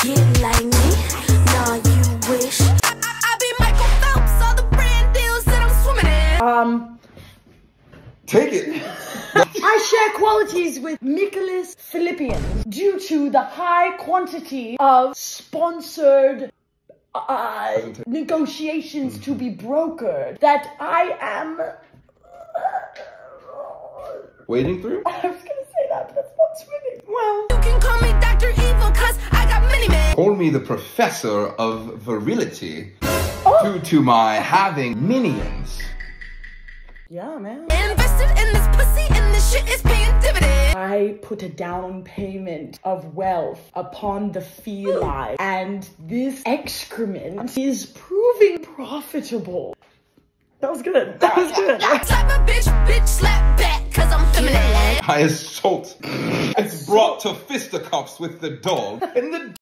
Get like me, nah you wish. I be Michael Phelps, all the brand deals that I'm swimming in. Take it. I share qualities with Nicholas Philippians due to the high quantity of sponsored negotiations to be brokered that I am Wading through? I was gonna say that, but that's not swimming. Well, You can call me Dr. Evil, cause I got many men. Call me the professor of virility due to my having minions. yeah, man. Invested in this pussy and this shit is paying dividends. I put a down payment of wealth upon the feline, and this excrement is proving profitable. That was good. That was good. Type of bitch slap back, cause I'm feminine. I assault. It's brought to fisticuffs with the dog, and the